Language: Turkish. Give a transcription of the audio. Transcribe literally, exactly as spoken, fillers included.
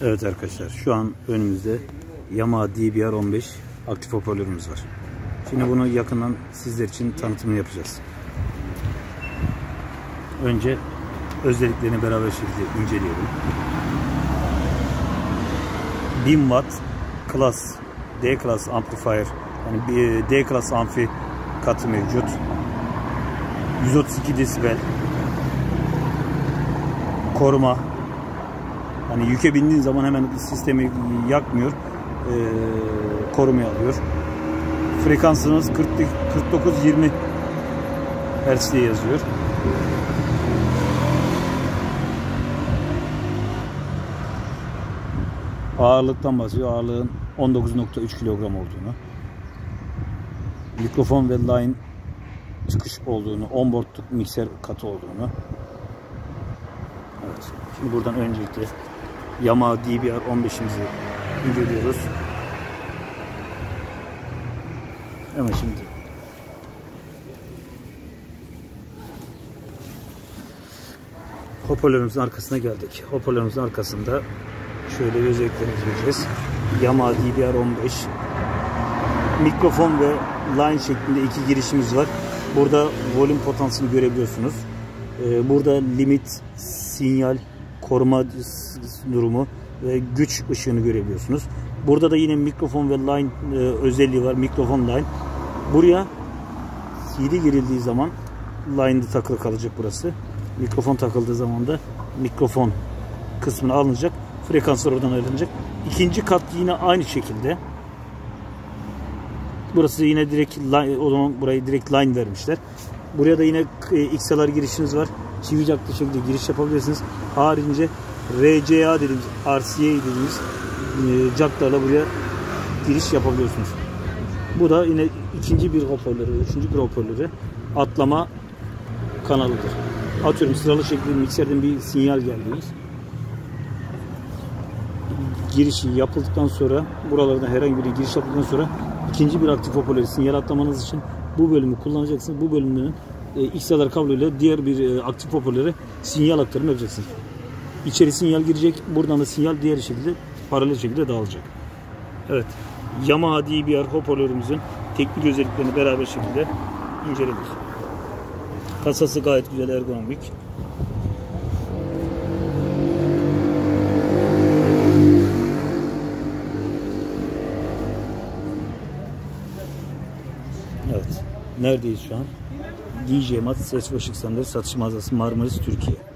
Evet arkadaşlar, şu an önümüzde Yamaha D B R on beş aktif hoparlörümüz var. Şimdi bunu yakından sizler için tanıtımını yapacağız. Önce özelliklerini beraber şekilde inceleyelim. bin watt class D class amplifier, yani bir D class amfi katı mevcut. yüz otuz iki desibel koruma. Hani yüke bindiğin zaman hemen sistemi yakmıyor, ee, korumaya alıyor. Frekansınız kırk dokuz yirmi hertz diye yazıyor. Ağırlıktan bahsediyor. Ağırlığın on dokuz nokta üç kilogram olduğunu, mikrofon ve line çıkış olduğunu, onboard'luk mikser katı olduğunu. Evet. Şimdi buradan öncelikle Yamaha D B R on beşimizi inceliyoruz. Ama şimdi hoparlörümüzün arkasına geldik. Hoparlörümüzün arkasında şöyle özelliklerini göreceğiz. Yamaha D B R on beş mikrofon ve line şeklinde iki girişimiz var. Burada volüm potansiyelini görebiliyorsunuz. Burada limit, sinyal, koruma durumu ve güç ışığını görebiliyorsunuz. Burada da yine mikrofon ve line e, özelliği var. Mikrofon line. Buraya C D girildiği zaman line'da takılı kalacak burası. Mikrofon takıldığı zaman da mikrofon kısmına alınacak. Frekanslar oradan ayrılacak. İkinci kat yine aynı şekilde. Burası yine direkt line, o zaman burayı direkt line vermişler. Buraya da yine e, X L R girişiniz var. Çivi jacklı şekilde giriş yapabilirsiniz. Haricince R C A dediğimiz, R C A dediğimiz e, jacklarla buraya giriş yapabiliyorsunuz. Bu da yine ikinci bir hoparlörü, üçüncü bir hoparlörü atlama kanalıdır. Atıyorum sıralı şekilde mikserden bir sinyal geldiğiniz girişi yapıldıktan sonra, buralardan herhangi bir giriş yapıldıktan sonra ikinci bir aktif hoparlörü sinyal atlamanız için bu bölümü kullanacaksınız. Bu bölümün e, X L R kabluyla diğer bir e, aktif hoparlöre sinyal aktarımı yapacaksınız. İçeri sinyal girecek. Buradan da sinyal diğer şekilde paralel şekilde dağılacak. Evet. Yamaha D B R hoparlörümüzün teknik özelliklerini beraber şekilde inceledik. Kasası gayet güzel, ergonomik. Evet. Neredeyiz şu an? D J Mat Ses ve Işık Standartı Satış Mağazası, Marmaris, Türkiye.